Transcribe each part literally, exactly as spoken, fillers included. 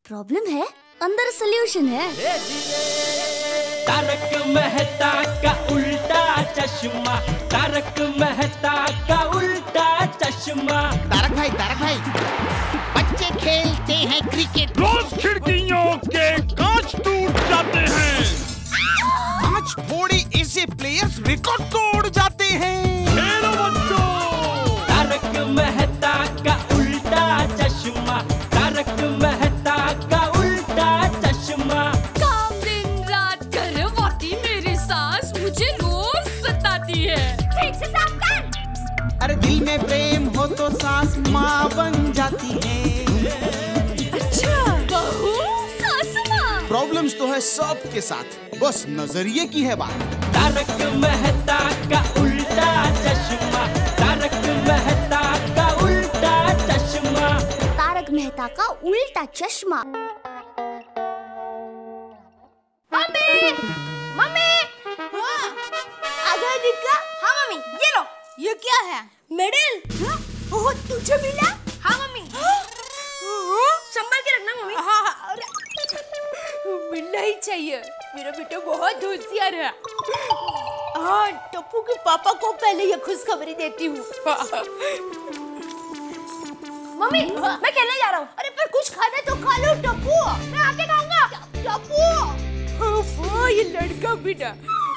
Problem है, अंदर solution है। तारक मेहता का उल्टा चश्मा, तारक मेहता का उल्टा चश्मा। तारक भाई, तारक भाई, बच्चे खेलते हैं क्रिकेट, रोज खिड़कियों के कांच टूट जाते हैं, कांच फोड़े ऐसे प्लेयर्स रिकॉर्ड तोड़ जाते हैं। खेलो बच्चों। तारक मेहता का उल्टा चश्मा, तारक मेहता का उल्टा चश्मा। काम दिन रात करवाती मेरी सास मुझे रोज सताती है। ठीक से साफ कर। अरे दिल में प्रेम हो तो सास माँ बन जाती है। अच्छा, बहू सास माँ। प्रॉब्लम्स तो है सबके साथ, बस नजरिए की है बात। तारक मेहता का उल्टा चश्मा, तारक मेहता का उल्टा चश्मा। तारक मेहता का उल्टा चश्मा। Mummy, mummy. हाँ, आ गया दिक्का? हाँ मम्मी, ये लो। ये क्या है? मेडल। हाँ? ओह, तुझे मिला? हाँ मम्मी। संभाल के रखना मम्मी। हाँ हाँ, मिलना ही चाहिए, मेरा बेटा बहुत होशियार है। हाँ, टप्पू के पापा को पहले ये खुशखबरी देती हूँ। मम्मी, मैं खेलने जा रहा हूँ। अरे पर कुछ खाना तो खा लो टप्पू। मैं आके खाऊंगा। टप्पू। हाँ, ये लड़का भी ना।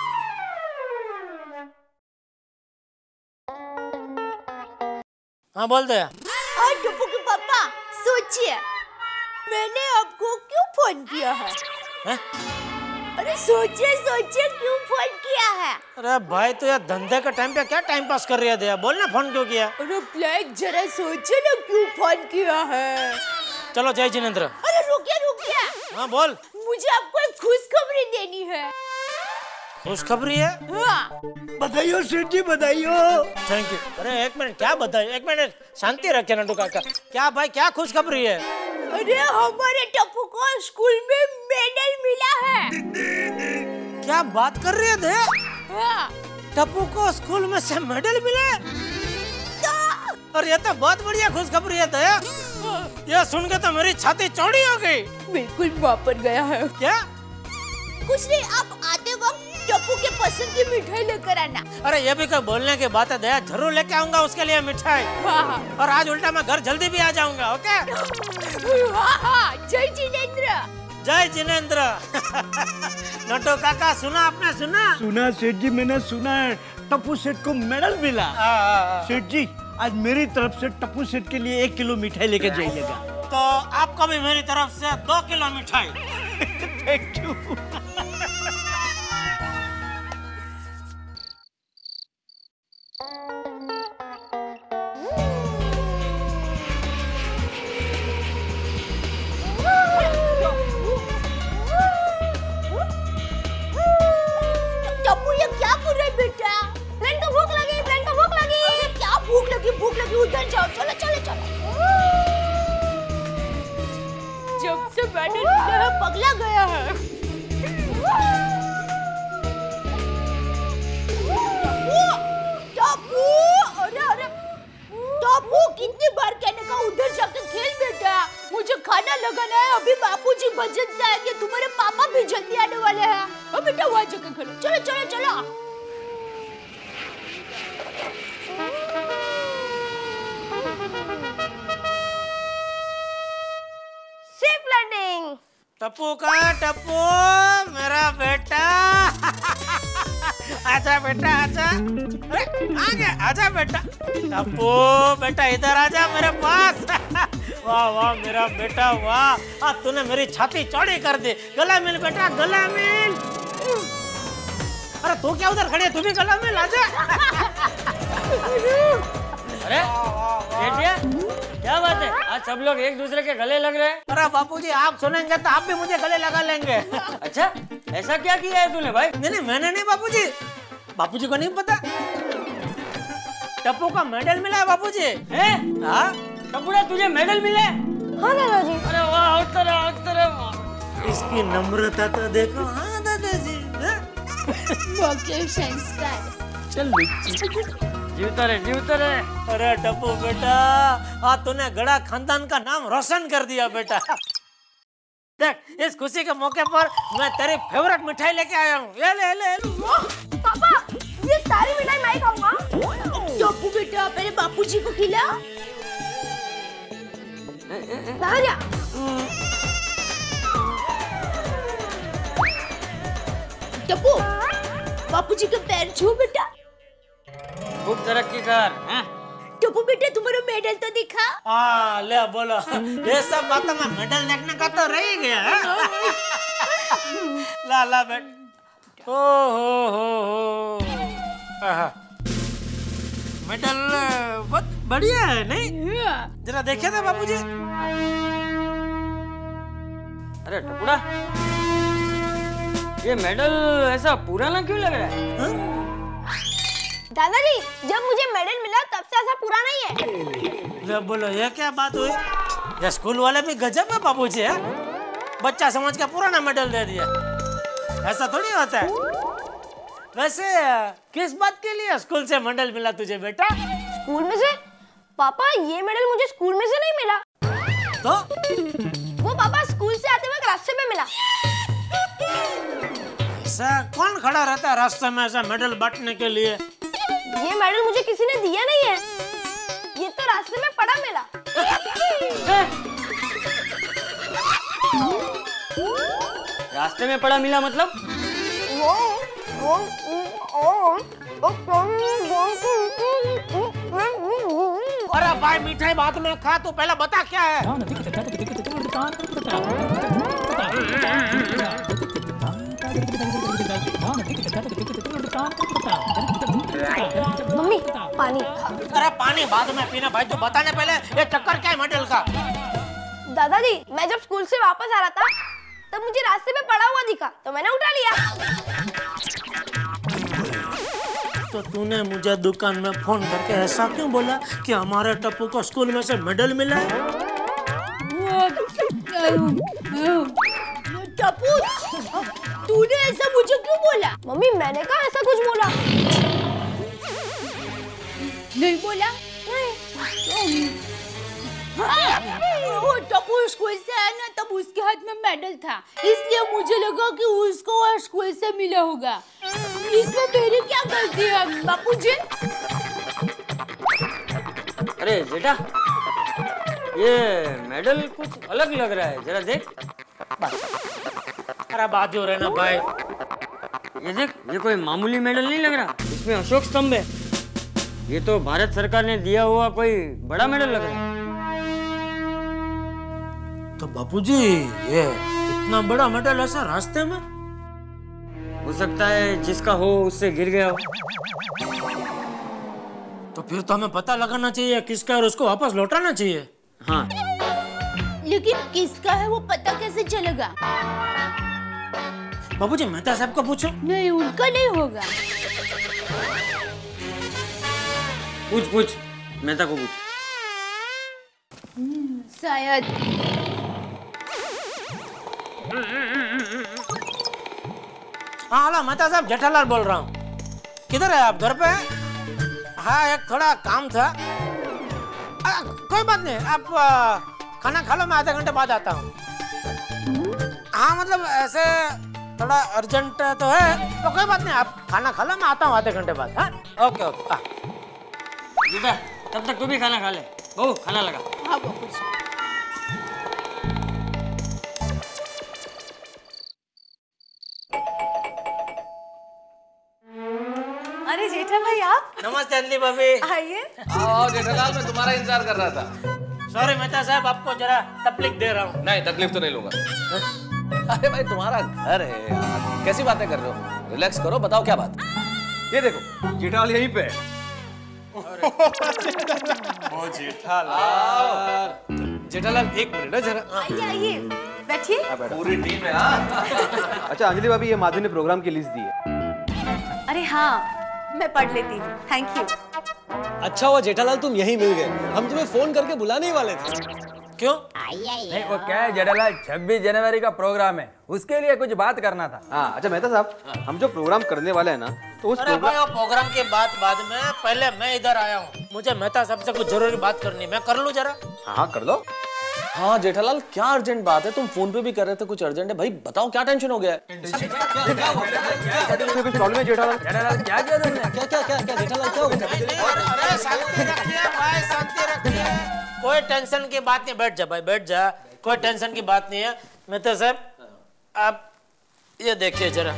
हाँ बोल दे। हाँ टप्पू के पापा, सोचिए मैंने आपको क्यों फोन किया है? है? अरे सोचिए सोचिए क्यों फोन किया है? अरे भाई तो यार धंधे का टाइम पे क्या टाइम पास कर रही है दया, बोल ना फोन क्यों किया? अरे ब्लैक जरा सोचिए ना क्यों फोन किया है? चलो जय जिनेंद्र। अरे रुकिए रुकिए। हाँ बोल। मुझे आपको एक खुशखबरी देनी है। खुशखबरी है? हाँ। बधाइयो सेठ जी, बधाइयो। Thank you. अरे एक मिनट, क्या बधाई? एक मिनट शांति रखे नटू काका। क्या भाई क्या खुशखबरी है? अरे हमारे टप्पू को स्कूल में मेडल मिला है। क्या बात कर रही है दया? हाँ। टप्पू को स्कूल में से मेडल मिला? और ये तो बहुत बढ़िया खुशखबरी है दया। ये सुन के तो मेरी छाती चौड़ी हो गई। बिल्कुल वापस गया है। क्या? कुछ नहीं, आप आते वक्त टप्पू के पसंद की मिठाई लेकर आना। अरे ये भी कोई बोलने की बात है दया, जरूर लेके आऊंगा उसके लिए मिठाई। हाँ हाँ। और आज उल्टा मैं घर जल्दी भी आ जाऊंगा। ओके? हाँ हाँ, जय जिनेंद्र। जय जिनेंद्र। नटो काका सुना आपने? सुना सुना सेठ जी, मैंने सुना है टप्पू सेठ को मेडल मिला। सेठ जी आज मेरी तरफ से टप्पू सेठ के लिए एक किलो मिठाई लेके जाइएगा। तो आपको भी मेरी तरफ से दो किलो मिठाई। Thank you. टप्पू ये क्या कर रहे बेटा? फ्रेंड को भूख लगी, फ्रेंड को भूख लगी। अरे क्या भूख लगी, भूख लगी, उधर जाओ। चलो चलो चलो। जब से मैंने लिया है, पगला गया है। टप्पू, अरे अरे टप्पू, कितनी बार कहने का उधर जाकर खेल बेटा। मुझे खाना लगाना है, अभी बापूजी भजन से आएंगे, तुम्हारे पापा भी जल्दी आने वाले हैं। अब बेटा वहाँ जाकर खेलो। चलो चलो चलो। Safe landing. टप्पू का टप्पू मेरा बेटा। आजा बेटा आजा। अरे आ गया, आजा बेटा। टप्पू बेटा इधर आजा मेरे पास। वाह वाह मेरा बेटा वाह। आज तूने मेरी छाती चौड़ी कर दी। गला मिल बेटा, गला मिल। अरे तू क्या उधर खड़ी है, तू भी गला मिल, आजा। अरे बेटिया क्या बात है, आज सब लोग एक दूसरे के गले लग रहे हैं। अरे बापूजी आप सुनेंगे तो आप भी मुझे गले लगा लेंगे। अच्छा ऐसा क्या किया है तूने भाई? नहीं नहीं मैंने नहीं बापूजी, बापूजी को नहीं पता। टप्पू का मेडल मिला है बापूजी। हैं? हाँ टप्पूड़ा तुझे मेडल मिले? हाँ दादाजी। अरे वाह, उस तरह उस तरह। इसकी नम्रता तो देखो। हाँ दादाजी। चल जीवता रहे जीवता रहे। अरे टप्पू बेटा आज तूने गड़ा खानदान का नाम रोशन कर दिया बेटा। देख इस खुशी के मौके पर मैं तेरी फेवरेट मिठाई लेके आया हूँ। ये ले ले, ले। पापा ये सारी मिठाई मैं ही खाऊंगा। टप्पू बेटा मेरे बापूजी को खिला। दादा टप्पू बापूजी के पैर छू बेटा। खूब तरक्की कर। हाँ? टप्पू बेटा तुम्हारा मेडल तो दिखा। हाँ ले बोलो, ये सब बातों में मेडल देखने का तो रह ही गया है। ला ला बेट। ओ हो हो हो। आहा। मेडल बहुत बढ़िया है नहीं? जरा देखे थे बाबूजी। अरे टपुड़ा, ये मेडल ऐसा पुराना क्यों लग रहा है? हाँ? दादाजी जब मुझे मेडल मिला तब से ऐसा पुराना ही है। ले बोलो ये क्या बात हुई? ये स्कूल वाले भी गजब है बाबूजी है। बच्चा समझ के पुराना मेडल दे दिया, ऐसा थोड़ी होता है। वैसे किस बात के लिए स्कूल से मेडल मिला तुझे बेटा? स्कूल में से? पापा ये मेडल मुझे स्कूल में से नहीं मिला। तो? वो पापा स्कूल से आते वक्त रास्ते में मिला। ऐसा कौन खड़ा रहता है रास्ते में ऐसा मेडल बांटने के लिए? ये मेडल मुझे किसी ने दिया नहीं है, ये तो रास्ते में पड़ा मिला। रास्ते में पड़ा मिला मतलब? वो वो वो अरे भाई मिठाई बाद में खा, तू पहले बता क्या है? मम्मी पानी। अरे पानी बाद में पीना भाई, तू बताने पहले ये चक्कर क्या है मेडल का? दादाजी मैं जब स्कूल से वापस आ रहा था तब मुझे रास्ते में पड़ा हुआ दिखा तो मैंने उठा लिया। तो तूने मुझे दुकान में फोन करके ऐसा क्यों बोला कि हमारे टप्पू को स्कूल में से मेडल मिला है? टप्पू तूने ऐसा मुझे क्यों बोला? मम्मी मैंने कहा ऐसा कुछ बोला नहीं। बोला नहीं। हाँ, वो टप्पू स्कूल से आया ना तब उसके हाथ में मेडल था, इसलिए मुझे लगा कि उसको और स्कूल से मिला होगा। इसमें मेरी क्या गलती है बापूजी? अरे बेटा ये मेडल कुछ अलग लग रहा है, जरा देख। अरे बाजू रहना भाई। ये देख, ये कोई मामूली मेडल नहीं लग रहा, इसमें अशोक स्तंभ है। ये तो भारत सरकार ने दिया हुआ कोई बड़ा मेडल लग रहा है। तो बापूजी ये इतना बड़ा मेडल ऐसा रास्ते में? हो सकता है जिसका हो उससे गिर गया हो। तो फिर तो हमें पता लगाना चाहिए किसका और उसको वापस लौटाना चाहिए। हाँ लेकिन किसका है वो पता कैसे चलेगा? बाबूजी मेहता साहब को पूछो। नहीं उनका नहीं होगा। पूछ पूछ मेहता को पूछ। शायद। हाँ हेलो मेहता साहब, जेठालाल बोल रहा हूँ। किधर है आप? घर पे? हाँ एक थोड़ा काम था। आ, कोई बात नहीं, आप आ, खाना खा लो, मैं आधे घंटे बाद आता हूँ। हाँ मतलब ऐसे थोड़ा अर्जेंट तो है, तो कोई बात नहीं, आप खाना खा लो, मैं आता हूँ आधे घंटे बाद। हाँ ओके ओके। बेटा तब तक तू भी खाना खा ले। बहू खाना लगा। हाँ बापूजी। अरे जेठा भाई आप? नमस्ते अंजलि भाभी। आइए। आओ जेठालाल, मैं तुम्हारा इंतजार कर रहा था। सॉरी मेहता साहब, आपको जरा तकलीफ दे रहा हूँ। नहीं तकलीफ तो नहीं लूंगा। अरे भाई तुम्हारा घर है यार, कैसी बातें कर रहे हो? रिलैक्स करो, बताओ क्या बात? ये देखो जेठालाल यहीं पे। ओ जेठालाल, जेठालाल एक मिनट है जरा। आइए आइए बैठिए। पूरी टीम है। हाँ अच्छा अंजलि भाभी, ये माधु ने प्रोग्राम की लिस्ट दी है। अरे हाँ मैं पढ़ लेती हूँ, थैंक यू। अच्छा हुआ जेठालाल तुम यहीं मिल गए, हम तुम्हें फोन करके बुलाने ही वाले थे। क्यों? नहीं वो क्या है जेठालाल, छब्बीस जनवरी का प्रोग्राम है, उसके लिए कुछ बात करना था। हाँ अच्छा मेहता साहब, हम जो प्रोग्राम करने वाले हैं ना, तो उस अरे भाई वो प्रोग्राम के बाद बाद में पहले मैं इधर आया हूँ, मुझे मेहता साहब से कुछ जरूरी बात करनी, मैं कर लूँ जरा? हाँ कर लो। हाँ जेठालाल, क्या अर्जेंट बात है? तुम फोन पे भी कर रहे थे कुछ अर्जेंट है। भाई बताओ क्या टेंशन हो गया है? कुछ प्रॉब्लम है जेठालाल? जेठालाल क्या किया तुमने? क्या क्या क्या क्या जेठालाल क्या हो गया? अरे शांति रखिए भाई, शांति रखिए। कोई टेंशन की बात नहीं, बैठ जा भाई, बैठ जा। कोई टेंशन की बात नहीं है। मेहता साहब, आप ये देखिए जरा।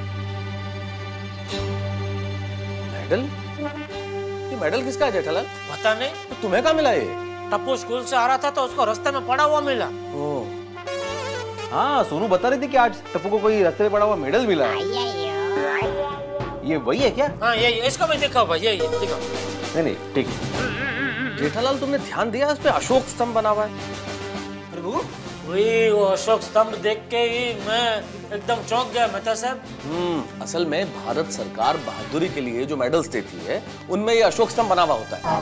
मेडल? ये मेडल किसका है जेठालाल? पता नहीं। तो तुम्हें कहाँ मिला ये? टप्पू स्कूल से आ रहा था तो उसको रास्ते में पड़ा हुआ मिला। हाँ, सोनू बता रही थी कि आज टप्पू को कोई रास्ते में पड़ा हुआ मेडल मिला है। ये वही है क्या? हाँ यही, इसको मैं दिखाओ भाई, यही है, दिखाओ। नहीं नहीं ठीक है। जेठालाल तुमने ध्यान दिया इस पे अशोक स्तंभ बना हुआ है? वही वो अशोक स्तंभ देख के ही मैं एकदम चौंक गया मेहता साहब। हम्म, असल में भारत सरकार बहादुरी के लिए जो मेडल्स देती है उनमें ये अशोक स्तंभ बना हुआ होता है।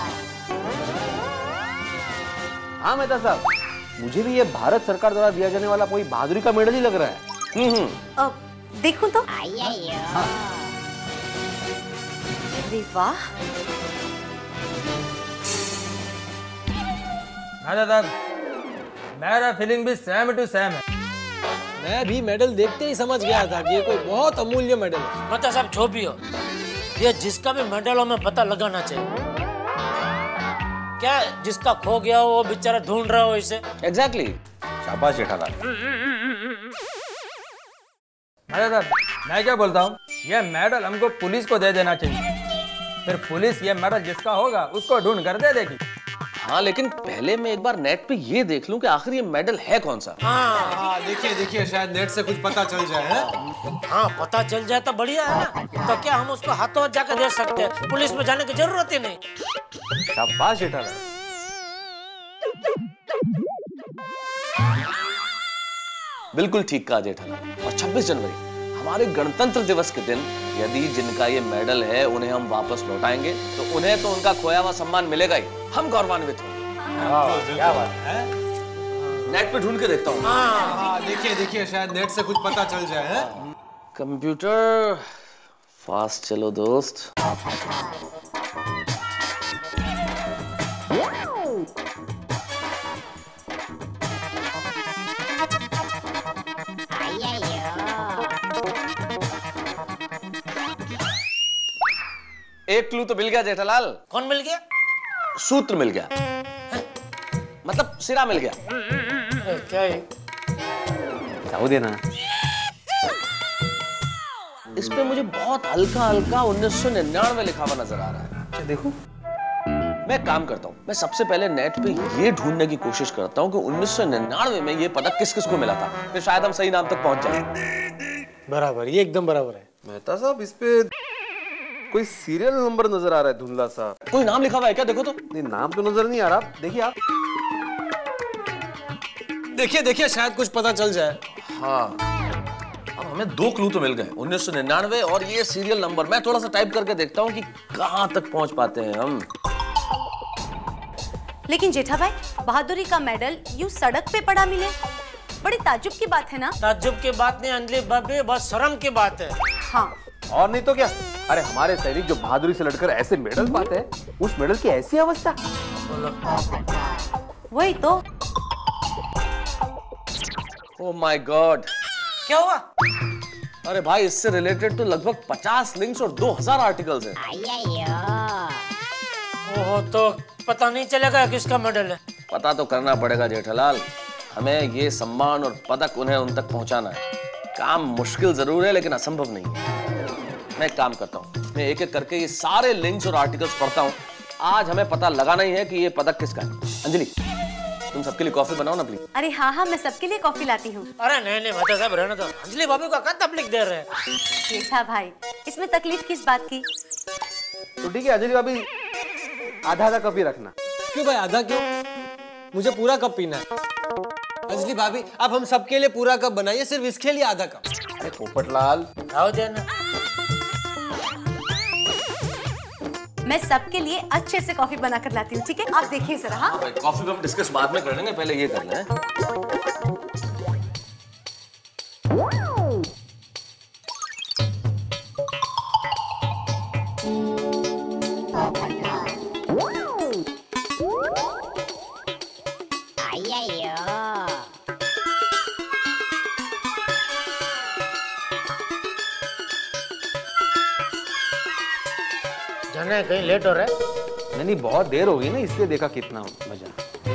हाँ मेहता साहब, मुझे भी ये भारत सरकार द्वारा दिया जाने वाला कोई बहादुरी का मेडल ही लग रहा है। हम्म, देखूं तो? अरे वाह। दादा, मेरा फीलिंग भी सेम टू सेम है। मैं भी मेडल देखते ही समझ गया था कि ये कोई बहुत अमूल्य मेडल है। मेहता साहब जो भी हो, ये जिसका भी मेडल हो हमें पता लगाना चाहिए। क्या जिसका खो गया हो वो बेचारा ढूंढ रहा हो इसे। एग्जैक्टली। शाबाश जेठालाल। दादा, मैं क्या बोलता हूँ, ये मेडल हमको पुलिस को दे देना चाहिए। फिर पुलिस ये मेडल जिसका होगा उसको ढूंढ कर दे देगी। हाँ लेकिन पहले मैं एक बार नेट पे ये देख लूं कि आखिर ये मेडल है कौन सा। हाँ देखिए देखिए, शायद नेट से कुछ पता चल जाए। हाँ पता चल जाए तो बढ़िया है ना। तो क्या हम उसको हाथों हाथ जाकर दे सकते हैं? पुलिस में जाने की जरूरत ही नहीं। शाबाश जेठालाल। बिल्कुल ठीक कहा जेठालाल। और छब्बीस जनवरी हमारे गणतंत्र दिवस के दिन यदि जिनका ये मेडल है उन्हें हम वापस लौटाएंगे तो उन्हें तो उनका खोया हुआ सम्मान मिलेगा ही। हम गौरवान्वित होंगे। क्या बात है? नेट पे ढूंढ के देखता हूँ। हाँ देखिए देखिए, शायद नेट से कुछ पता चल जाए। कंप्यूटर फास्ट चलो दोस्त। एक क्लू तो मिल गया जेठालाल। कौन मिल गया? सूत्र मिल गया, मतलब सिरा मिल गया। क्या है? जाओ देना। इस पे मुझे बहुत हल्का हल्का उन्नीस सौ निन्यानवे लिखा हुआ नजर आ रहा है। देखो, मैं एक काम करता हूँ, मैं सबसे पहले नेट पे ये ढूंढने की कोशिश करता हूँ कि उन्नीस सौ निन्यानवे में ये पदक किस किस को मिला था। फिर शायद हम सही नाम तक पहुंच जाए। बराबर, ये एकदम बराबर है। मेहता साहब, इस पे कोई सीरियल नंबर नजर आ रहा है धुंधला सा। कोई नाम लिखा हुआ है क्या? देखो तो। नहीं, नाम तो नजर नहीं आ रहा। देखिए आप। देखिए देखिए, शायद कुछ पता चल जाए। हाँ, अब हमें दो क्लू तो मिल गए, उन्नीस सौ निन्यानवे और ये सीरियल नंबर। मैं थोड़ा सा टाइप करके देखता हूँ कि कहाँ तक पहुंच पाते हैं हम। लेकिन जेठा भाई, बहादुरी का मेडल यूं सड़क पे पड़ा मिले, बड़ी ताज्जुब की बात है ना? ताज्जुब की बात नहीं अंजलि भाभी, बस शर्म की बात है। हाँ, और नहीं तो क्या। अरे हमारे सैनिक जो बहादुरी से लड़कर ऐसे मेडल पाते हैं, उस मेडल की ऐसी अवस्था। वही तो। ओह माय गॉड, क्या हुआ? अरे भाई, इससे रिलेटेड तो लगभग पचास लिंक्स और दो हज़ार आर्टिकल्स हैं। ओह, तो पता नहीं चलेगा किसका मेडल है। पता तो करना पड़ेगा जेठालाल। हमें ये सम्मान और पदक उन्हें उन तक पहुंचाना है। काम मुश्किल जरूर है लेकिन असंभव नहीं है। मैं एक काम करता हूँ, मैं एक एक करके ये सारे लिंक्स और आर्टिकल्स पढ़ता हूँ। आज हमें पता लगाना ही है कि ये पदक किसका है। अंजलि, तुम सबके लिए कॉफी बनाओ ना प्लीज। अरे हाँ हाँ, मैं सबके लिए कॉफी लाती हूँ। अरे नहीं नहीं मेहता साहब, रहने दो। अंजलि भाभी को कहाँ तकलीफ दे रहे हैं? जेठा भाई, इसमें तकलीफ किस बात की? तो ठीक है अंजलि भाभी, आधा आधा कप ही रखना। क्यों भाई, आधा क्यों? मुझे पूरा कप पीना है। अंजलि भाभी, आप हम सबके लिए पूरा कप बनाइए, सिर्फ इसके लिए आधा कप। अरे पोपटलाल, आओ देना। मैं सबके लिए अच्छे से कॉफी बनाकर लाती हूँ, ठीक है? आप देखिए जरा। हाँ, कॉफी पे हम डिस्कस बाद में कर लेंगे, पहले ये कर लें। जाना कहीं लेट हो रहा है? नहीं नहीं बहुत देर हो गई ना, इसलिए देखा कितना मजा।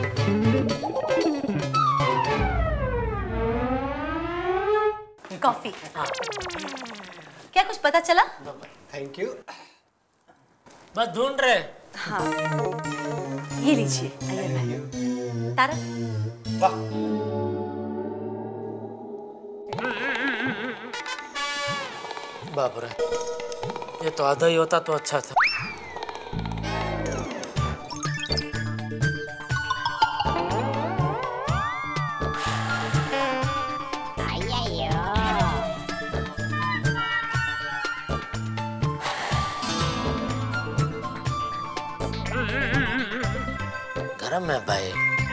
कॉफी। क्या कुछ पता चला? Thank you. बस ढूंढ रहे। हाँ ये लीजिए। आइए तारक। वाह बाप रे, ये तो आधा ही होता तो अच्छा था। गरम है भाई।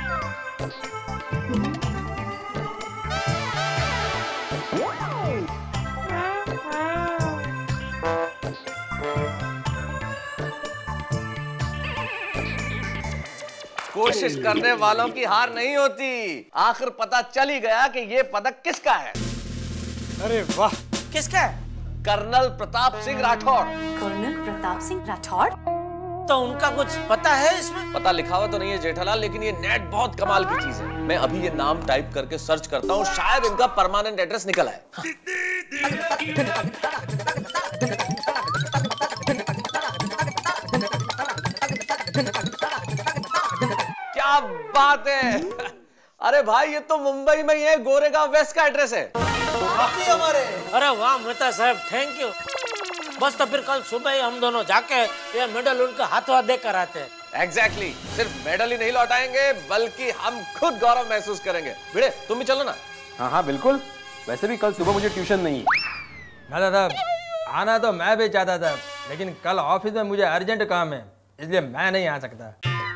कोशिश करने वालों की हार नहीं होती। आखिर पता चल ही गया कि ये पदक किसका है। अरे वाह, किसका है? कर्नल प्रताप सिंह राठौड़। कर्नल प्रताप सिंह राठौड़? तो उनका कुछ पता है इसमें? पता लिखा हुआ तो नहीं है जेठालाल, लेकिन ये नेट बहुत कमाल की चीज है। मैं अभी ये नाम टाइप करके सर्च करता हूँ, शायद इनका परमानेंट एड्रेस निकल आए। क्या बात है। अरे भाई ये तो मुंबई में ही है, गोरेगांव वेस्ट का एड्रेस है। हमारे। अरे वाह मेहता साहब, थैंक यू। बस तो फिर कल सुबह ही हम दोनों जाके ये मेडल उनके हाथों हाथ देकर आते हैं। Exactly exactly. सिर्फ मेडल ही नहीं लौटाएंगे बल्कि हम खुद गौरव महसूस करेंगे। भिड़े तुम भी चलो ना। हाँ हाँ बिल्कुल, वैसे भी कल सुबह मुझे ट्यूशन नहीं है। दादा साहब आना तो मैं भी चाहता था, लेकिन कल ऑफिस में मुझे अर्जेंट काम है, इसलिए मैं नहीं आ सकता।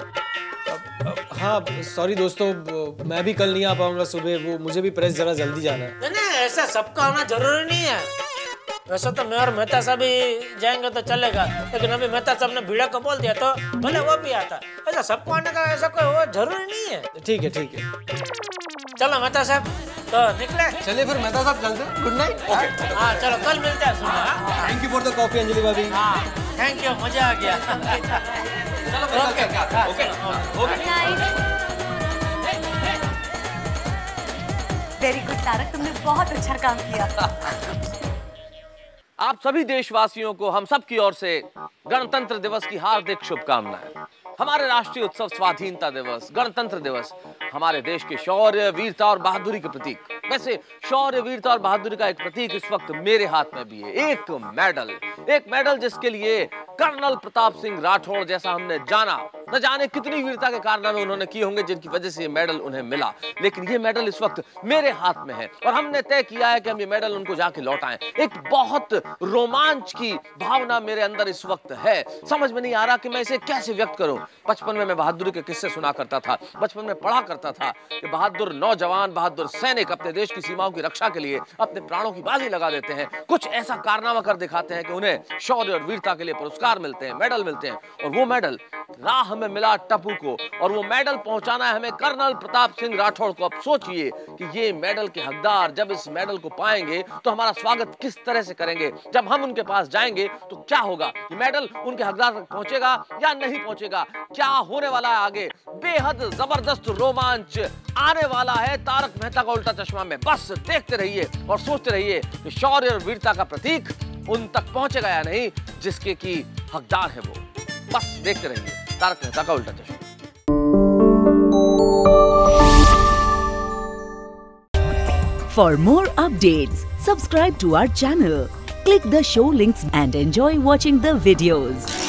हाँ सॉरी दोस्तों, मैं भी कल नहीं आ पाऊंगा सुबह, वो मुझे भी प्रेस जरा जल्दी जाना है। नहीं नहीं ऐसा सबका होना जरूरी नहीं है। वैसे तो मैं और मेहता साहब ही जाएंगे तो चलेगा, लेकिन अभी मेहता साहब ने भीड़ा को बोल दिया तो भले वो भी आता। ऐसा सबको आने का ऐसा कोई वो जरूरी नहीं है। ठीक है ठीक है, चलो मेहता साहब तो निकले। चलिए फिर मेहता साहब चलते हैं। Good night. ओके हाँ चलो कल मिलते हैं सुबह। Thank you for the coffee Anjali भाभी। हाँ थैंक यू, मजा आ गया। चलो okay okay okay. Very good Taarak, तुमने बहुत अच्छा काम किया। आप सभी देशवासियों को हम सब की ओर से गणतंत्र दिवस की हार्दिक शुभकामनाएं। हमारे राष्ट्रीय उत्सव स्वाधीनता दिवस, गणतंत्र दिवस हमारे देश के शौर्य, वीरता और बहादुरी के प्रतीक। वैसे शौर्य, वीरता और बहादुरी का एक प्रतीक इस वक्त मेरे हाथ में भी है, एक मेडल। एक मेडल जिसके लिए कर्नल प्रताप सिंह राठौड़ जैसा हमने जाना, न जाने कितनी वीरता के कारनामे उन्होंने किए होंगे जिनकी वजह से ये मेडल उन्हें मिला, लेकिन ये मेडल इस वक्त मेरे हाथ में है और हमने तय किया है कि हम ये मेडल उनको जाके लौटाएं। एक बहुत रोमांच की भावना मेरे अंदर इस वक्त है, समझ में नहीं आ रहा कि मैं इसे कैसे व्यक्त करूं। बचपन में मैं बहादुरी के किस्से सुना करता था, बचपन में पढ़ा करता था कि बहादुर नौजवान, बहादुर सैनिक अपने देश की सीमाओं की रक्षा के लिए अपने प्राणों की बाजी लगा देते हैं, कुछ ऐसा कारनामा कर दिखाते हैं कि उन्हें शौर्य और वीरता के लिए पुरस्कार मिलते हैं, मेडल मिलते हैं। और वो मेडल राह में मिला टप्पू को, और वो मेडल पहुंचाना है हमें कर्नल प्रताप सिंह राठौड़ को। अब सोचिए कि ये मेडल के हकदार जब इस मेडल को पाएंगे तो हमारा स्वागत किस तरह से करेंगे। जब हम उनके पास जाएंगे तो क्या होगा, ये मेडल उनके हकदार तक पहुंचेगा या नहीं पहुंचेगा, क्या होने वाला है आगे, बेहद जबरदस्त रोमांच आने वाला है तारक मेहता का उल्टा चश्मा में। बस देखते रहिए और सोचते रहिए कि शौर्य और वीरता का प्रतीक उन तक पहुंचेगा या नहीं जिसके की हकदार है वो। बस देखते रहिए तारक मेहता का उल्टा चश्मा। For more updates, subscribe to our channel, click the show links and enjoy watching the videos.